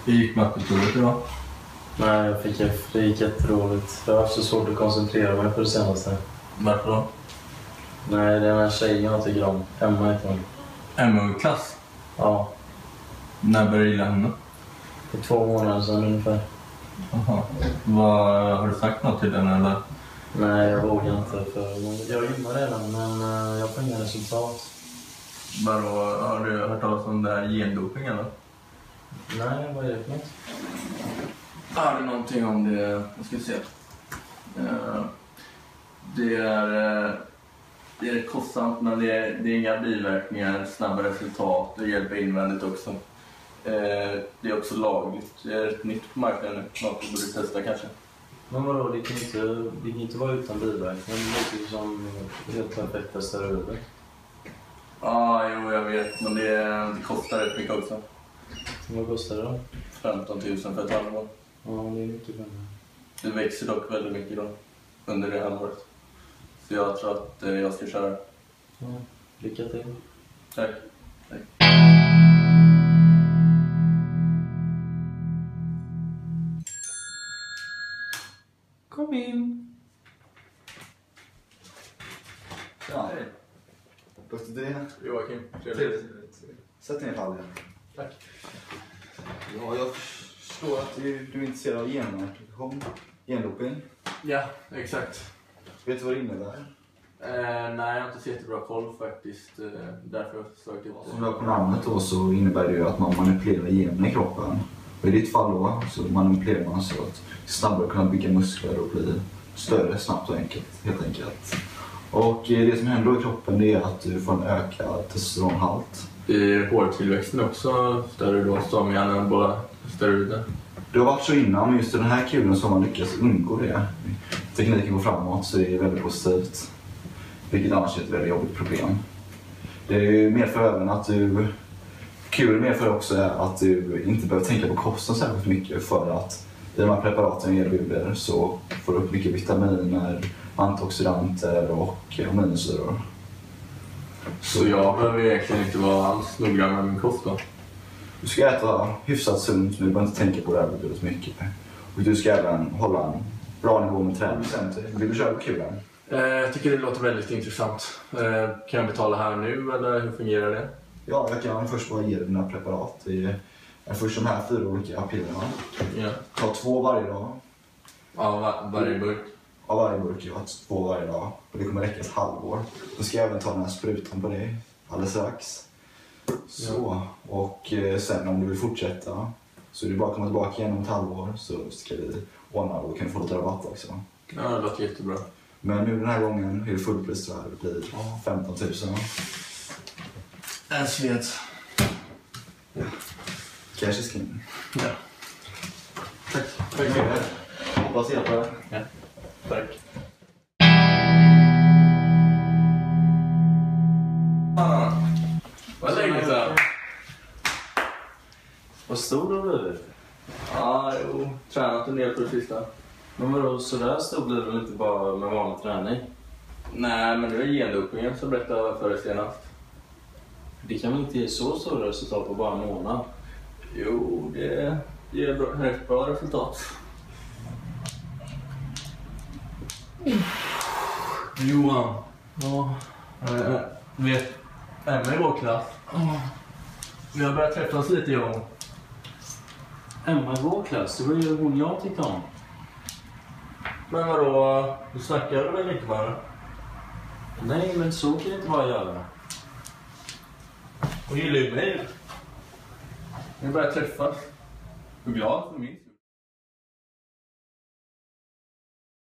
Hur gick matteprovet idag? Nej, jag fick F. Det gick jätteroligt. Jag har haft så svårt att koncentrera mig på det senaste. Varför då? Nej, det är den här tjejen jag tycker om. Emma heter hon. Emma i klass? Ja. När började du gilla henne? För 2 månader sedan ungefär. Jaha. Har du sagt något till den eller? Nej, jag vågar inte. För jag gymmar redan, men jag får inga resultat. Vadå, har du hört talas om det här gendoping eller? Nej, vad är det för något? Har du någonting om det? Jag ska se. Det är kostsamt, men det är inga biverkningar, snabba resultat och hjälper invändigt också. Det är också lagligt. Det är rätt nytt på marknaden nu. Något du borde testa kanske. Men vadå, det kan inte vara utan biverkningar. Det låter som helt perfekta steroider. Ja, jo jag vet. Men det kostar rätt mycket också. Vad kostar det då? 15 000 för ett halvår. Ja, det är mycket pengar. Det växer dock väldigt mycket då. Under det halvåret. Så jag tror att jag ska köra. Ja, lycka till. Tack. Kom in. Ja. Dr. D. Joakim. Trevligt. Sätt ner fallen. Tack. Ja, jag förstår att du är intresserad av genmanipulation, gendoping. Ja, exakt. Vet du vad det innebär? Nej, jag har inte så jättebra koll faktiskt. Därför har jag sökt upp det. Som du har på namnet då så innebär det ju att man manipulerar generna i kroppen. Och i ditt fall då så manipulerar man så att snabbare kunna bygga muskler och bli större snabbt och helt enkelt. Och det som händer då i kroppen det är att du får en ökad testosteronhalt. I hårtillväxten också större då som i anabola steroider. Det har varit så innan, men just den här kulen så har man lyckats undgå det. Tekniken går framåt så det är väldigt positivt. Vilket annars är ett väldigt jobbigt problem. Det medför även att kulen medför också att du inte behöver tänka på kosten särskilt mycket för att i de här preparaten erbjuder så får du upp mycket vitaminer, antioxidanter och aminosyror. Så jag behöver egentligen inte vara alls noggrann med min kost då? Du ska äta hyfsat sunt, men du behöver inte tänka på det här väldigt mycket. Och du ska även hålla en bra nivå med träning. Vill du köra på kulen? Jag tycker det låter väldigt intressant. Kan jag betala här nu eller hur fungerar det? Ja, jag kan först bara ge dig dina preparat. Det är först de här 4 olika pillerna. Ja. Ta 2 varje dag. Ja, varje burk. Av varje burk, jag har 2 varje dag. Och det kommer räcka ett halvår. Då ska jag även ta den här sprutan på dig alldeles strax. Så, och sen om du vill fortsätta så är det bara att komma tillbaka igen om ett halvår så ska vi ordna och du kan få lite rabatt också. Ja, det låter jättebra. Men nu den här gången är det fullpris tror jag. Det blir 15 000. En sved. Cash is king. Ja. Tack. Tack så mycket. Hoppas hjälpa dig. Ja. Tack. Vad länge sedan. Vad stor du har blivit? Ja, jo. Tränat en del på det sista. Men vadå, sådär stor blir det väl inte bara med vanlig träning? Nej, men det är gendopingen som berättade för dig senast. Det kan väl inte ge så stora resultat på bara en månad? Jo, det ger rätt bra resultat. Johan. Ja. Vet Emma i vår klass. Vi har börjat träffas lite jag. Emma i vår klass, det var ju hon jag tyckte om. Men vadå, du snackar väl inte bara? Nej, men så kan det inte bara göra. Hon gillar ju mig. Vi börjar träffas. Jag är glad för min.